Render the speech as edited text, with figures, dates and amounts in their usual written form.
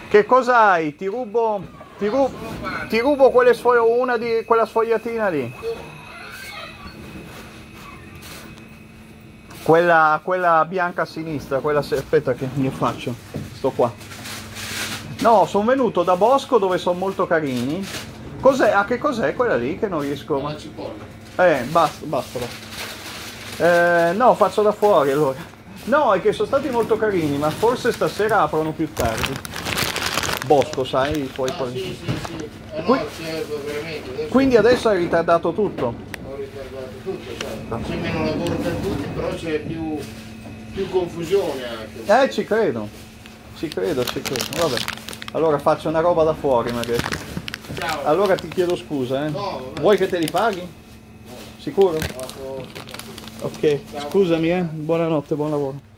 Che cosa hai? Ti rubo una di quella sfogliatina lì. Quella bianca a sinistra, aspetta che mi faccio. Sto qua. No, sono venuto da Bosco dove sono molto carini. Cos'è? Ah, che cos'è quella lì che non riesco? La cipolla. Basta. No, faccio da fuori allora. No, è che sono stati molto carini, ma forse stasera aprono più tardi. Bosco, sai, poi. Sì. Veramente. Quindi adesso hai ritardato tutto. Ho ritardato tutto, certo. C'è meno lavoro per tutti, però c'è più confusione anche. Ci credo. Vabbè. Allora faccio una roba da fuori magari. Ciao. Allora ti chiedo scusa, eh. No, Vuoi che te li paghi? No. Sicuro? No. Ok, scusami, buonanotte, buon lavoro.